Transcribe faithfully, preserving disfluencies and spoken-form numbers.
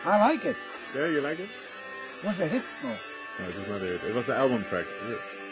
I like it. Yeah, you like it? Was a hit? No. No, it's just not a hit. It was the album track. Is it?